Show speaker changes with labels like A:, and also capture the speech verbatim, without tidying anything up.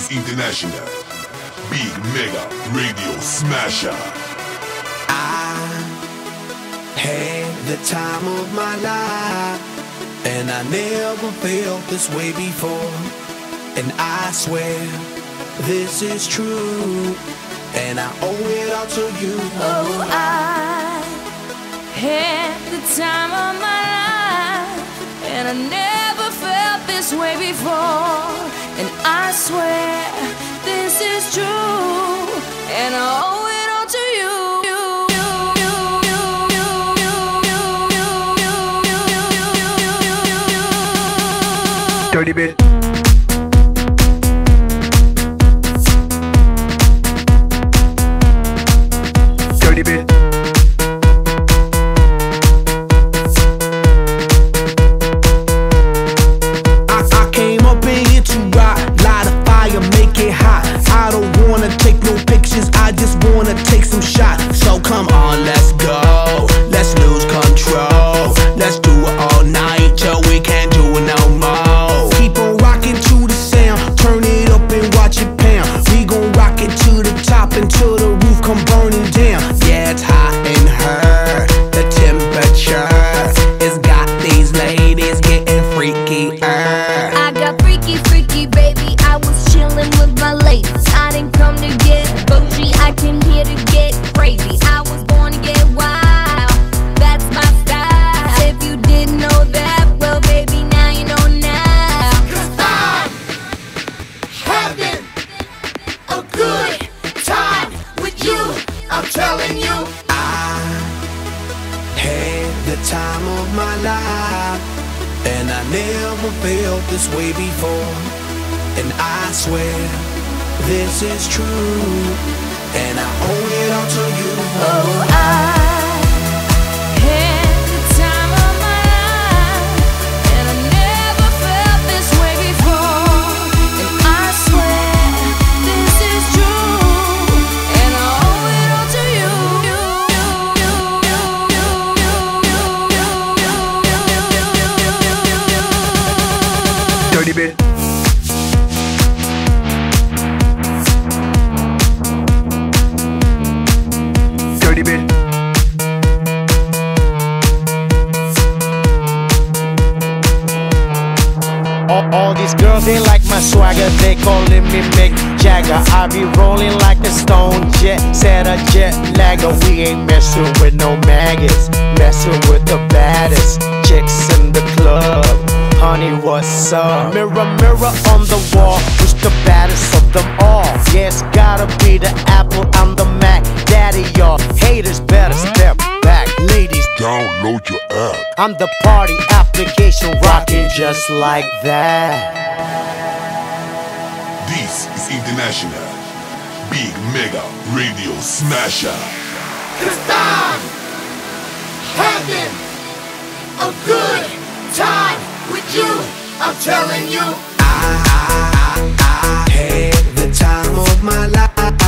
A: is International Big Mega Radio Smasher.
B: I had the time of my life, and I never felt this way before. And I swear this is true, and I owe it all to you.
C: Oh, I had the time of my life, and I never felt this way before. And I swear this is true, and I owe it all to you.
D: Dirty bit. Dirty bit.
B: I, I came up in here to rock, light a fire, make it hot. I don't wanna take no pictures, I just wanna take some shots. So come on, let's go, let's lose control. Let's do it all night till we can't do it no more. Keep on rocking to the sound, turn it up and watch it pound. We gon' rock it to the top until the roof come burning down. Yeah, it's hot in her, the temperature has got these ladies getting freaky.
C: I got freaky, freaky, baby. I was chillin' with my ladies. I didn't come to get bougie, I came here to get crazy. I was born to get wild, that's my style. If you didn't know that, well, baby, now you know now.
E: Cause I'm having a good time with you, I'm telling you.
B: I had the time of my life, and I never felt this way before. And I swear this is true, and I owe it all to you.
C: Oh, I had the time of my life, and I never felt this way before. And I swear this is true, and I owe it all to you.
D: Dirty bit. Dirty bit.
F: All, all these girls, they like my swagger, they calling me Mick Jagger. I be rolling like a stone jet, set a jet lagger. We ain't messing with no maggots, messing with the baddest chicks in the club. Honey, what's up? Mirror, mirror on the wall, who's the baddest of them all? Yeah, it's gotta be the Apple, I'm the Mac. Daddy, y'all haters better step back. Ladies,
A: Download your app.
F: I'm the party application, rocking just like that.
A: This is International Big Mega Radio Smasher.
E: Cause I'm having a good time with you, I'm telling you.
B: I, I, I, I had the time of my life,